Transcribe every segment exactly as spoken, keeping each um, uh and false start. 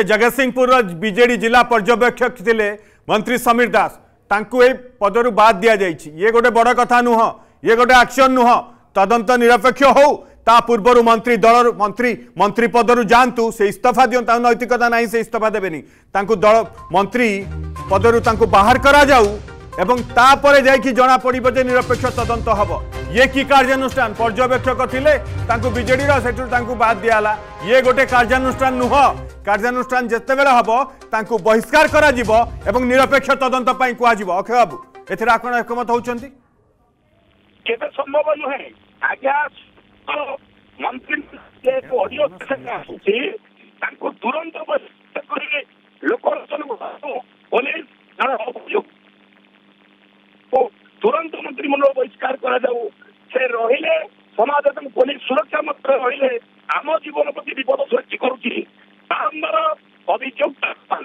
Jagatsinghpur BJD जिला पर्यवेक्षक थिले मंत्री समीर दास तांकु ए पदरु बाद दिया जाइछि। ये गोटे बड़ कथा नुह, ये गोटे एक्शन नुह। तदंत निरपेक्ष हो ता पूर्व मंत्री दल मंत्री मंत्री पदरु जानतु से इस्तीफा दियन। तांकु नैतिकता नहीं, से इस्तीफा देबेनी। तांकु दल मंत्री पदरु तांकु बाहर करा जाऊ एवं तापरे जाइकी जना पड़िबो जे निरपेक्ष तदंत हबो। ये की कार्यानुष्ठान पर्यवेक्षक थिले तांकु बीजेडी रा सेठु तांकु बाद दियाला। ये गोटे कार्यानुष्ठान नुह। कार्यानुष्ठान जेते बेले हबो तांकु बहिष्कार करा जिवो एवं निरपेक्ष तदंत पई कुआ जिवो। अक्षय बाबू एथिर आपण एकमत होउचंती? केते संभव नहे आज्ञा मंत्री के ऑडियो सेशन आसुची तांको तुरंत बहिष्कार करिले लोकरसन पुलिस जण ओ तुरंत मंत्री मंडल बहिष्कार करा जाऊ। से रहिले समाज पुलिस सुरक्षा मात्र रहिले आम जीवन प्रति विपद सृष्टि करुची। बारंबार अभियोग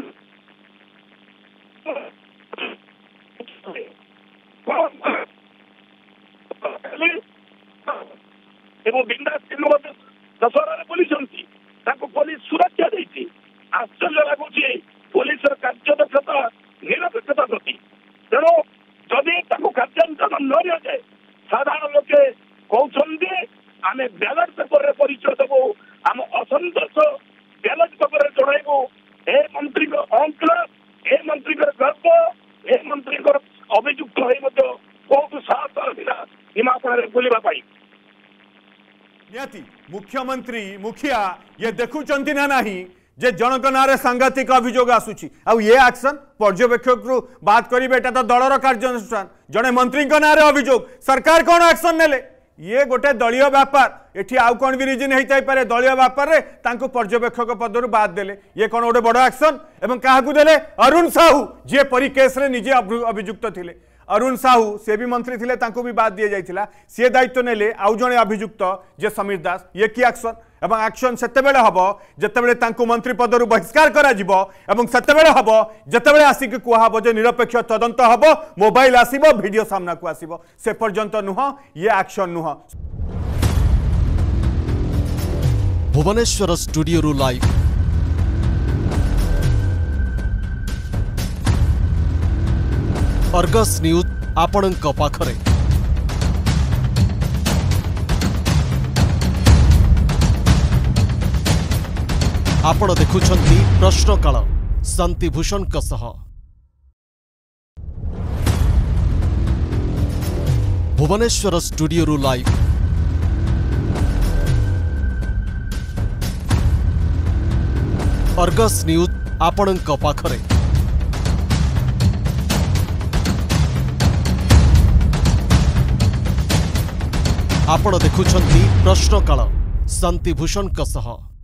बिंदास दशहरा पुलिस पुलिस सुरक्षा देती। आश्चर्य लगुच पुलिस कार्यदक्षता निरपेक्षता प्रति। तेणु जदि कार्यानुष्ठान न जाए साधारण लोके कहते आम बैलेट पेपर परिचय देवु, आम असंतोष बैलेट पेपर चढ़ाइबू। ए मंत्री अहंकार, ए मंत्री गर्व, ए मंत्री अभियुक्त हो बहुत साहस हिमाचल बुलवा। निहाती मुख्यमंत्री मुखिया ये देखुचंती ना नहीं जे जनक नारे सांघातिक अभियोग आसुची आउ ये एक्शन पर्यवेक्षक रु बात करिवे। एटा तो दलर कार्यानुष्ठान, जड़े मंत्री नारे अभियोग सरकार कौन एक्शन नेले? ये गोटे दलीय व्यापार। एठी आउ कौन भी रिजन होता पारे दलीय व्यापार रे तांको पर्यवेक्षक पदरु बाद देले। ये कौन गोटे बड़ एक्शन? एवं काहाकू देले? अरुण साहू जे परी केस रे निजे अभियुक्त थिले। अरुण साहू से भी मंत्री थिले, तांको भी बाद दिया जाइथिला। से दायित्व नेले आउ जणे अभियुक्त जे समीर दास। ये की एक्शन? एवं एक्शन सेतेबेले हबो जेतेबेले तांको मंत्री पदरु बहिष्कार करा जिवो एवं सेतेबेले हबो जेतेबेले आसिक कुआ हबो जे निरपेक्ष तदंत हबो, मोबाइल आसीबो, वीडियो सामना को आसीबो। से पर्यंत नुह, ये एक्शन नुह। भुवनेश्वर स्टूडियो रु लाइव अर्गस न्यूज आपणक पाखरे। आपण देखुछंती प्रश्नकाल शांतिभूषण सह। भुवनेश्वर स्टूडियो रु लाइव अर्गस न्यूज आपणक पाखरे। आपण देखुछंती प्रश्नकाल शांतिभूषण सह।